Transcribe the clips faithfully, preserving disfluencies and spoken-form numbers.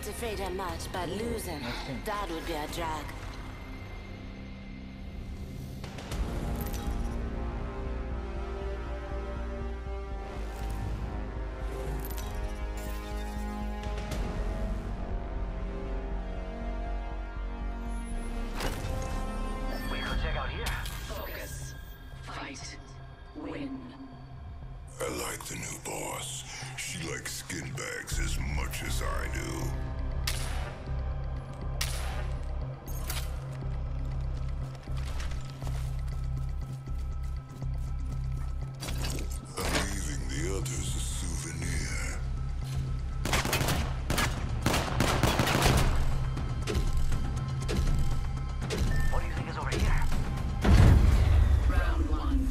not afraid of much, but losing, that would be a drag. We gonna check out here? Focus. Fight. Win. I like the new boss. She likes skin bags as much as I do. I'm leaving the others a souvenir. What do you think is over here? Round one.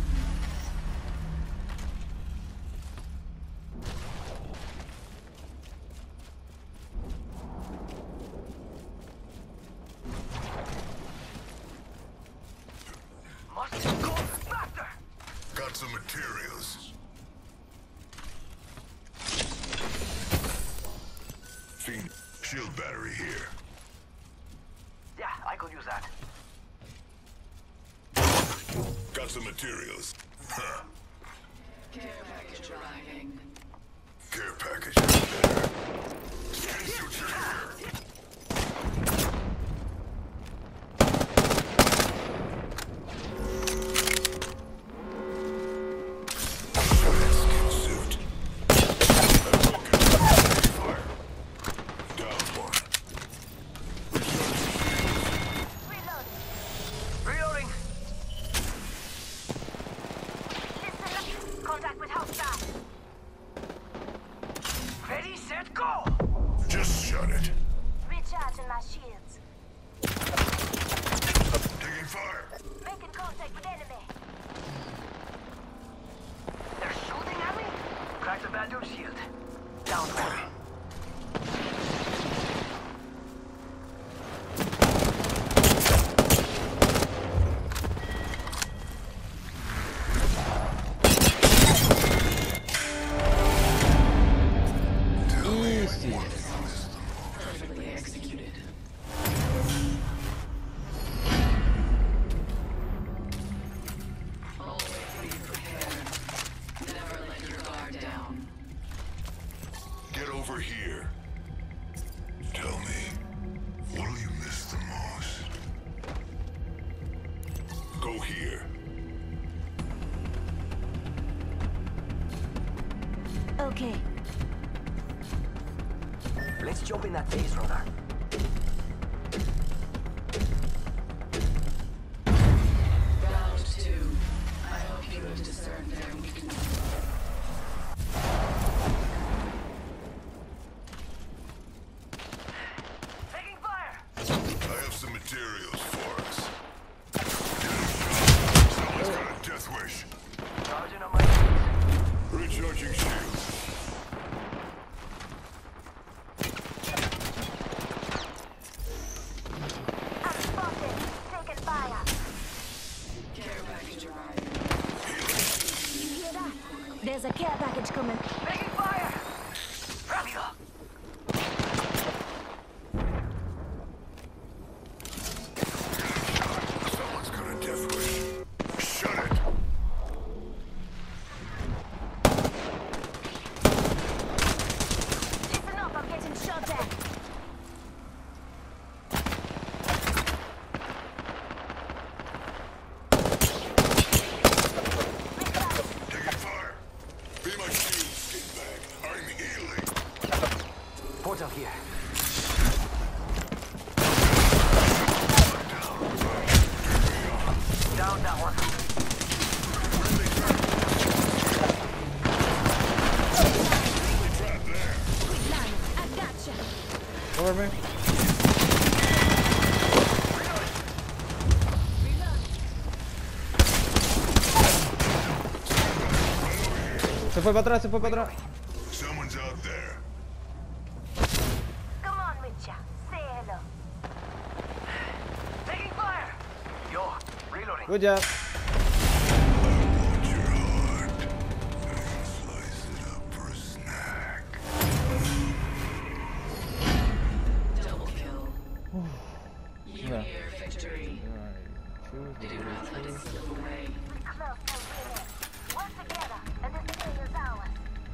Must go faster! Got some materials. Fiend, shield battery here. Yeah, I could use that. Got some materials. Huh. Care package arriving. Care package is there. Skin suture here. Skin suit. That's okay. Fire. Down one. Reload. Reloading! Listen up. Contact with hostile. Ready, set, go! Just shut it. Recharging my shields. Taking fire. Making contact with enemy. They're shooting at me? Crack the bad dude's shield. Down one. Easy. Perfectly executed. Always be prepared. Never let your guard down. Get over here. Tell me, what do you miss the most? Go here. Okay. Let's jump in that phase runner. Round two. I hope you have discerned their weakness. Taking fire! I have some materials for us. Someone's got a death wish. Charging on my shields. Recharging shields. I'm spotted. Taking fire. Care package arriving. You hear that? There's a care package coming. Taking fire! Rápido! Someone's got a death wish. Shut it. Listen up, I'm getting shot at. Taking fire. Be my shield, skin bag. I'm healing. Portal here. Down that one. Trap there. Quick line. I gotcha. Over me. Se fue para atrás, se fue para atrás. Someone's out there. Come on, Witcher. Say hello. Taking fire! Yo, reloading. Good job. Want your heart. Slice it up for a snack. sea. Near victory. They do not let it slip away. Close and win it. Work together, and this area is ours.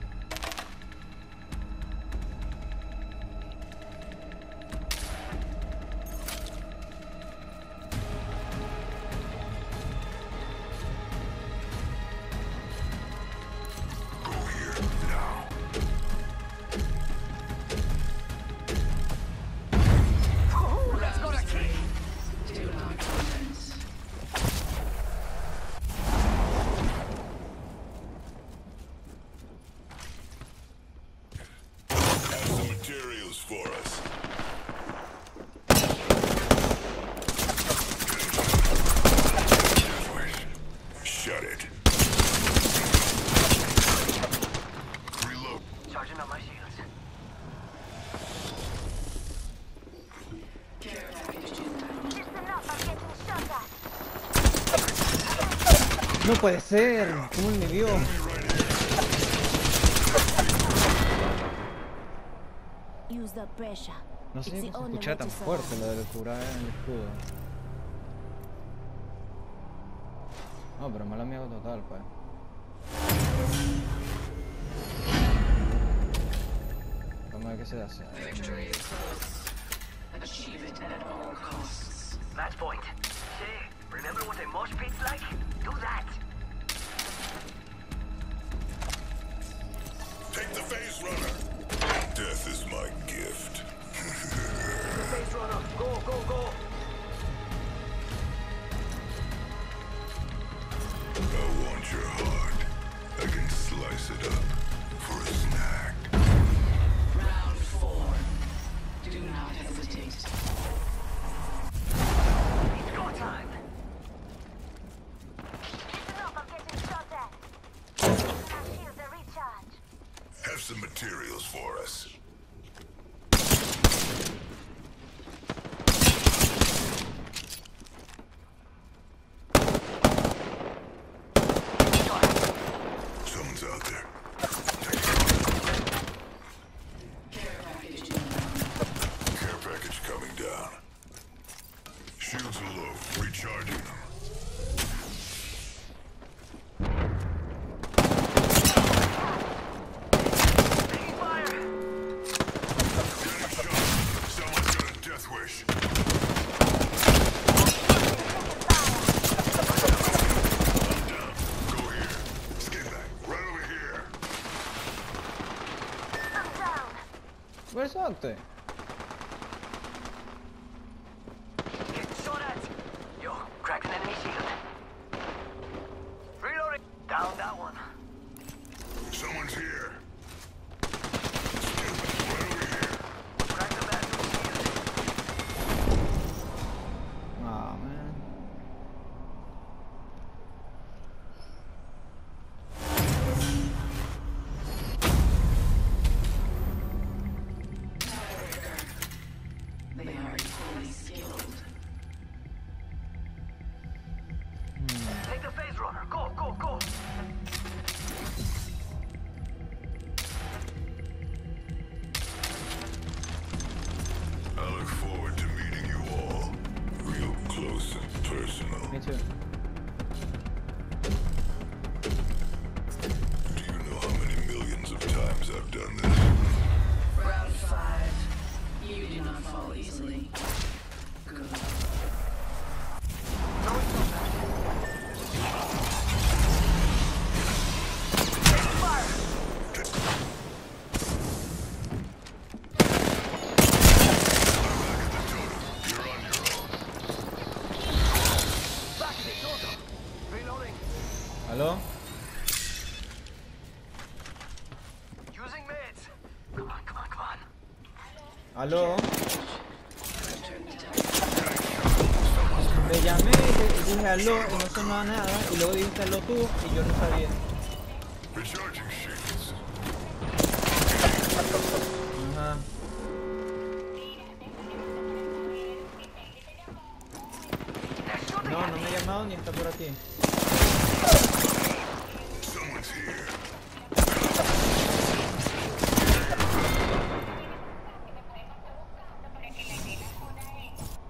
Go here, now. Let's go to tree. Do not comment. Have some materials for us. Shut it. Reload. Charging up my shields. Care package inbound. Listen up, I'm getting shot at. No puede ser. ¿Cómo me vio? Use the pressure. No sé It's si the se only escucha way tan to fuerte survive. lo del curar en el escudo. No, pero mala mía total, pues. Vamos a ver qué se hace. Victory is close. Achieve it at all costs. Match point. Say, remember what a mosh pit's like? Do that. Take the phase runner. Death is my gift. Face runner. Go, go, go. I want your heart. I can slice it up for a snack. Round four. Do not hesitate. It's go time. Listen up, I'm getting shot at. My shields are recharged. Have some materials for us. Someone's out there. Care package inbound. Care package coming down. Shields are low. Recharging them. Taking fire. Getting shot. Someone's got a death wish. Down. Go here. Skin back. Right over here. I'm down. Exacto. Getting shot at. Yo, cracked an enemy shield. Reloading. Down that one. Someone's here. Skin back. Right over here. Cracked the bad dude's shield. Ah, man. They are equally skilled. Take the phase runner. Go, go, go. I look forward to meeting you all. Real close and personal. Me too. Do you know how many millions of times I've done this? Round five. You do not fall easily. Good. You're on your own. Back to the total. Reloading. ¿Aló? Using meds. Come on, come on, come on. ¿Aló? Return to tower. Te llamé y te dije aló y no sonaba nada. Y luego dijiste aló tú y yo no sabía. Recharging shields. Ajá. No, no me he llamado ni está por aquí. Someone's here.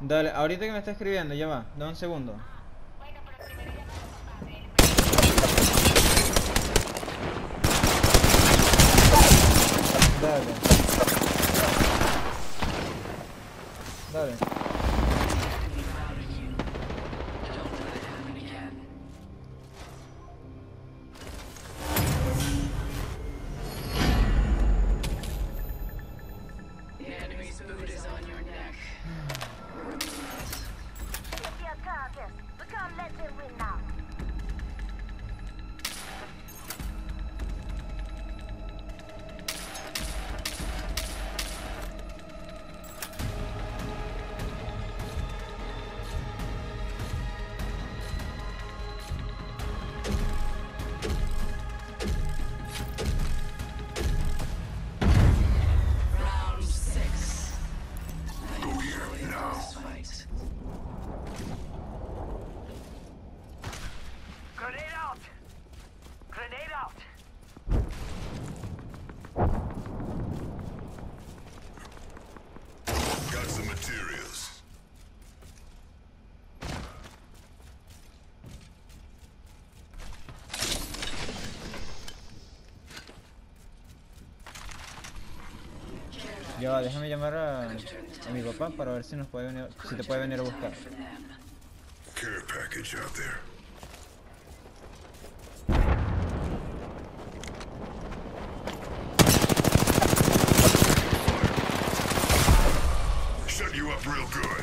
Dale, ahorita que me está escribiendo, ya va, da un segundo. Dale. Dale. Enemy routed you. Don't let it happen again. The enemy's boot is on your neck. Remove it. Get your carcass. We can't let them win now. Round six. I Go here enjoy now. this fight. Grenade out! Grenade out! Got some materials. Ya va, déjame llamar a, a mi papá para ver si nos puede venir, si te puede venir a buscar. For them. Care package out there. Shut you up real good.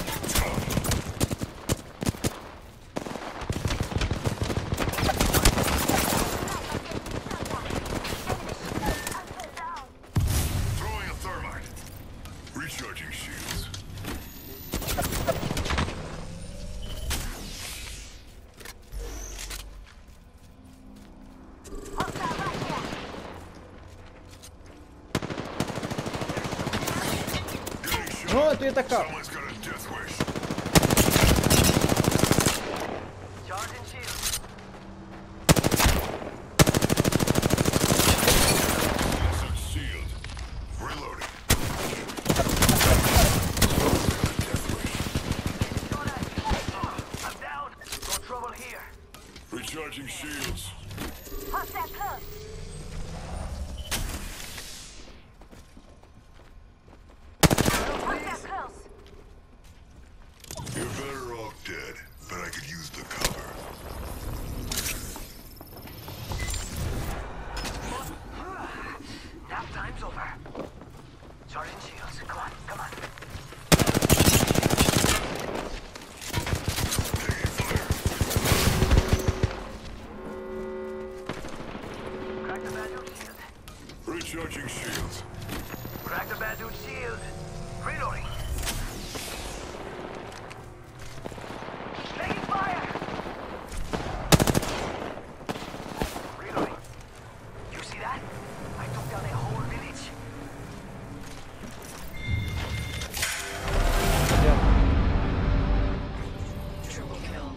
Throwing a thermite. Recharging shields. Hostile right here. Getting shot. No, estoy atacado. Someone's got a death wish. Charging shield. Insert shield. Reloading. Death wish. I'm down. No trouble here. Recharging shields. Hostile close. Hostile close. You're better off dead, but I could use the cover. Nap time's over. Charging shields. Come on, come on. Taking fire. Crack the bad dude shield. Recharging shields. Crack the bad dude shield. Reloading. Taking fire. Reloading. You see that? I took down a whole village. Ya. Triple kill.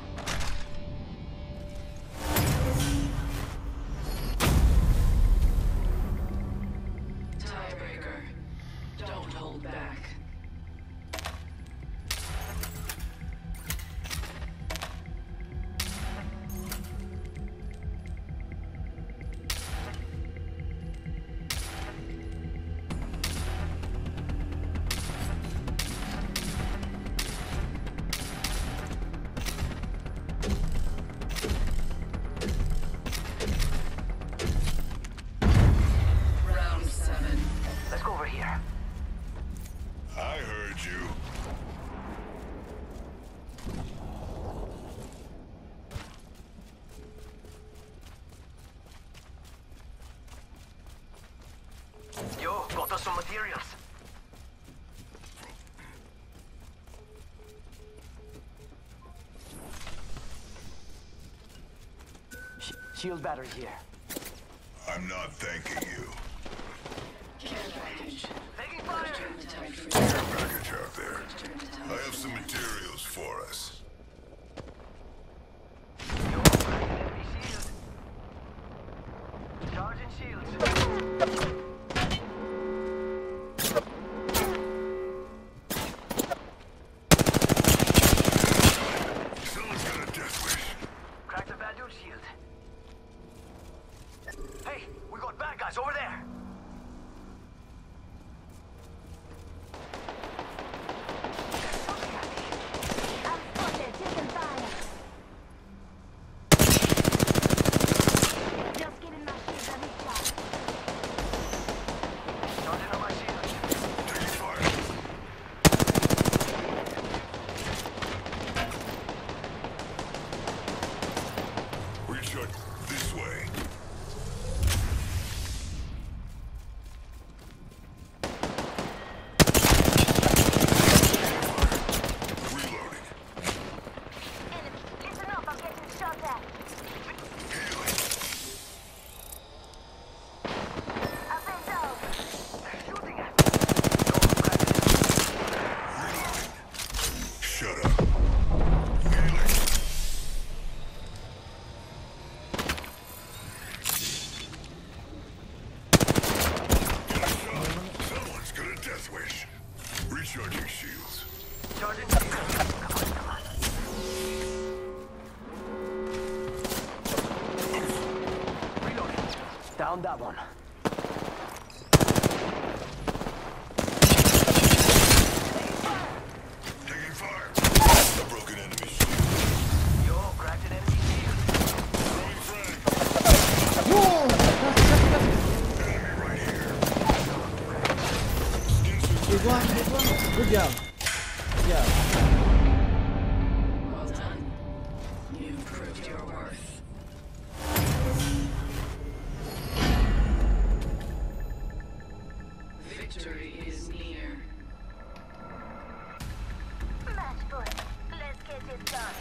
Tiebreaker. Don't hold back. Round seven. Let's go over here. I heard you. Yo, got us some materials. Sh- shield battery here. I'm not thanking you. Care package. Taking fire. Turn the tide for Care you. package out there. Turn the tide. I have some materials for us. Yo, cracking enemy shield. Charging shields. Down that one. Taking fire. A broken enemy shield. Yo, cracked an enemy shield. Throwing frag. No! Enemy right here. This one, this one. Good job. Good job. Well done. You've proved your worth. Victory is near. Match point. Let's get it done.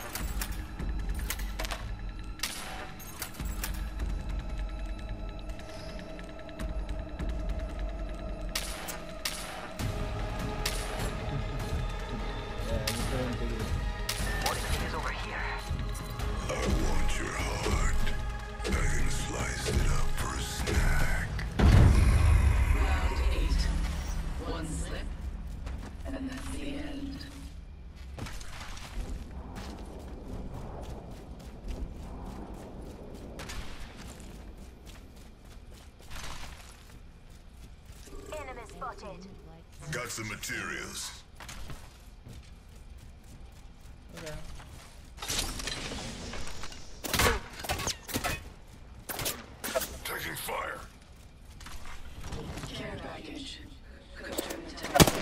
Yeah, you couldn't take it. What is over here? I want your heart. I can slice it up for a snack. Round eight. One slip, and that's the end. Enemy spotted. Got some materials. Okay. Taking fire. Care package. Could turn the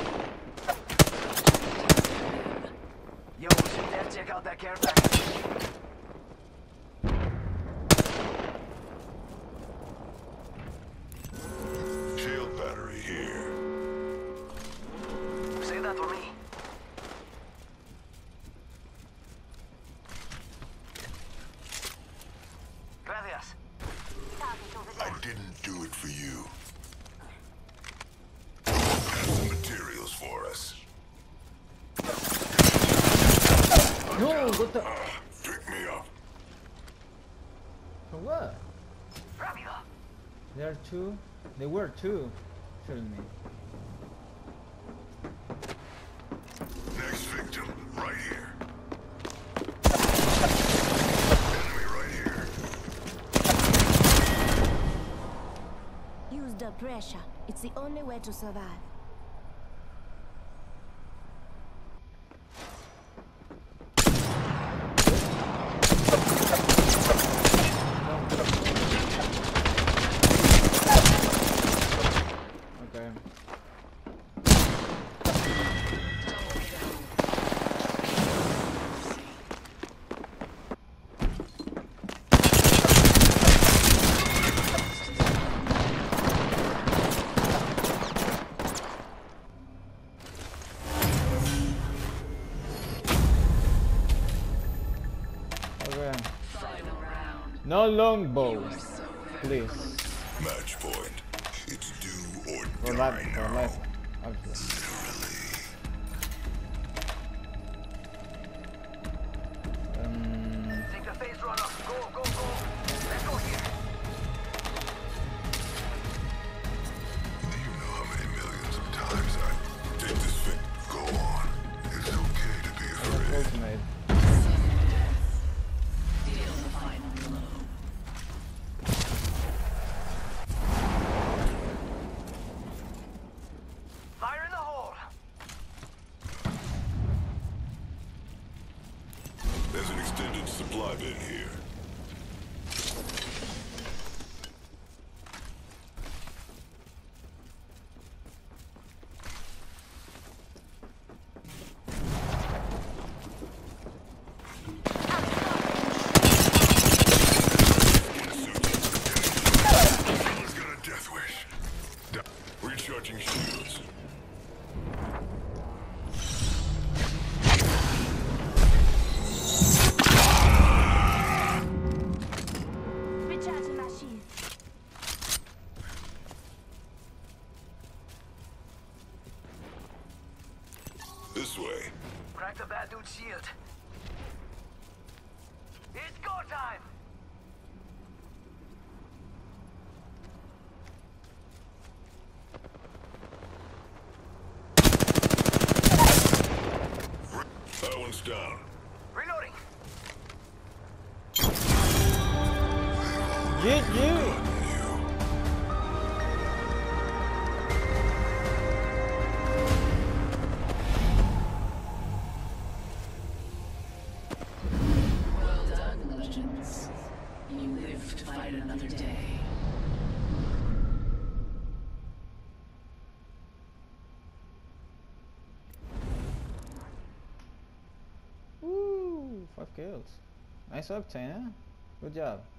Yo, we should dare check out that care package. Shield battery here. Save that for me. Gracias. Target over I there. didn't do it for you. Have some materials for us. No, what the? Pick me up. For what? Rápido. There are two. There were two. Shooting me. Next victim, right here. Enemy right here. Use the pressure. It's the only way to survive. Okay. Okay. final round. No longbows, So please. Match point. It's do or For die life, for now. life. Obviously. Um, Take the phase runner. Go, go, go. Let's go here. Do you know how many millions of times I take this fit? Go on. It's okay to be afraid. ultimate. deal the final blow. Fire in the hole. There's an extended supply bin here. Someone's got a death wish. Da- Recharging shields. Recharging my shield. This way. Crack the bad dude's shield. It's go time. That one's down. Reloading. G G! You. another day. Woo! Five kills. Nice octane, huh? Good job.